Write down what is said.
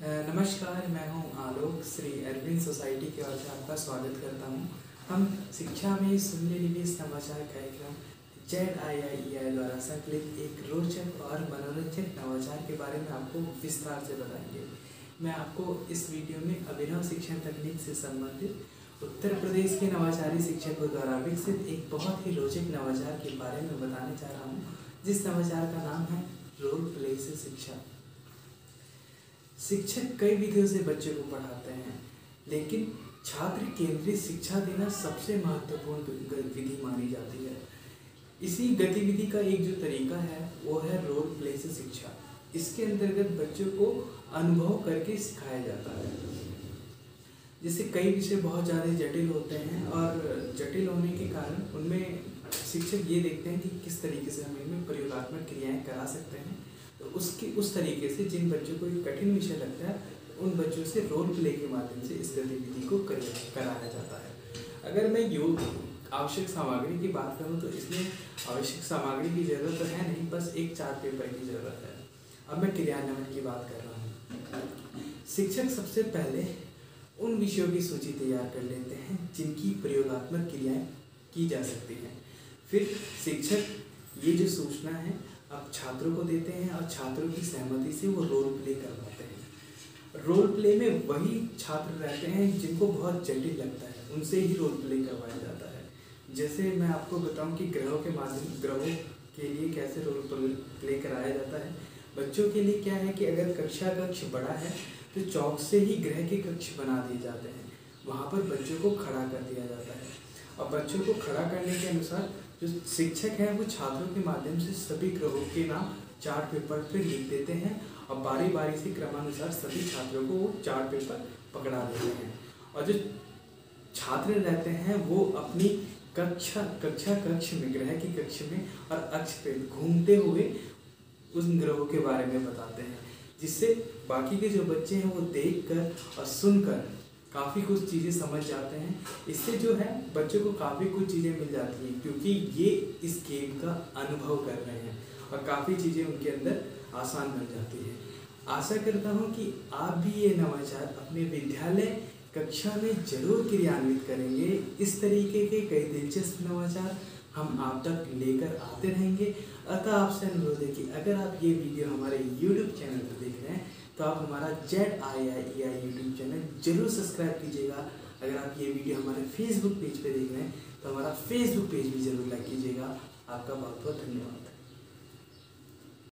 नमस्कार, मैं हूं आलोक। श्री अरविंद सोसाइटी की ओर से आपका स्वागत करता हूं। हम शिक्षा में शून्य निवेश नवाचार कार्यक्रम ZIIEI द्वारा संकलित एक रोचक और मनोरंजक नवाचार के बारे में आपको विस्तार से बताएंगे। मैं आपको इस वीडियो में अभिनव शिक्षण तकनीक से संबंधित उत्तर प्रदेश के नवाचारी शिक्षकों द्वारा विकसित एक बहुत ही रोचक नवाचार के बारे में बताने जा रहा हूँ, जिस नवाचार का नाम है रोल प्ले से शिक्षा। शिक्षक कई विधियों से बच्चों को पढ़ाते हैं, लेकिन छात्र केंद्रित शिक्षा देना सबसे महत्वपूर्ण विधि मानी जाती है। इसी गतिविधि का एक जो तरीका है वो है रोल प्ले से शिक्षा। इसके अंतर्गत बच्चों को अनुभव करके सिखाया जाता है। जैसे कई विषय बहुत ज़्यादा जटिल होते हैं और जटिल होने के कारण उनमें शिक्षक ये देखते हैं कि किस तरीके से हम इनमें प्रयोगात्मक क्रियाएं करा सकते हैं। तो उस तरीके से जिन बच्चों को एक कठिन विषय लगता है, उन बच्चों से रोल प्ले के माध्यम से इस गतिविधि को कराया जाता है। अगर मैं योग आवश्यक सामग्री की बात करूं तो इसमें आवश्यक सामग्री की जरूरत तो है नहीं, बस एक चार्ट पेपर की जरूरत है। अब मैं क्रियान्वयन की बात कर रहा हूँ। शिक्षक सबसे पहले उन विषयों की सूची तैयार कर लेते हैं जिनकी प्रयोगात्मक क्रियाएं की जा सकती हैं। फिर शिक्षक ये जो सूचना है अब छात्रों को देते हैं और छात्रों की सहमति से वो रोल प्ले करवाते हैं। रोल प्ले में वही छात्र रहते हैं जिनको बहुत जटिल लगता है, उनसे ही रोल प्ले करवाया जाता है। जैसे मैं आपको बताऊं कि ग्रहों के लिए कैसे रोल प्ले कराया जाता है। बच्चों के लिए क्या है कि अगर कक्ष बड़ा है तो चौक से ही ग्रह के कक्ष बना दिए जाते हैं। वहाँ पर बच्चों को खड़ा कर दिया जाता है और बच्चों को खड़ा करने के अनुसार जो शिक्षक हैं वो छात्रों के माध्यम से सभी ग्रहों के नाम चार्ट पेपर पर लिख देते हैं और बारी बारी से क्रमानुसार सभी छात्रों को वो चार्ट पेपर पकड़ा देते हैं। और जो छात्र रहते हैं वो अपनी कक्ष में ग्रह की कक्ष में और अक्ष पे घूमते हुए उन ग्रहों के बारे में बताते हैं, जिससे बाकी के जो बच्चे हैं वो देखकर और सुनकर काफ़ी कुछ चीज़ें समझ जाते हैं। इससे जो है बच्चों को काफ़ी कुछ चीज़ें मिल जाती हैं, क्योंकि ये इस गेम का अनुभव कर रहे हैं और काफ़ी चीज़ें उनके अंदर आसान बन जाती है। आशा करता हूँ कि आप भी ये नवाचार अपने विद्यालय कक्षा में जरूर क्रियान्वित करेंगे। इस तरीके के कई दिलचस्प नवाचार हम आप तक लेकर आते रहेंगे। अतः आपसे अनुरोध है कि अगर आप ये वीडियो हमारे YouTube चैनल पर देख रहे हैं तो आप हमारा ZIIEI यूट्यूब चैनल जरूर सब्सक्राइब कीजिएगा। अगर आप ये वीडियो हमारे फेसबुक पेज पे देख रहे हैं तो हमारा फेसबुक पेज भी जरूर लाइक कीजिएगा। आपका बहुत बहुत धन्यवाद।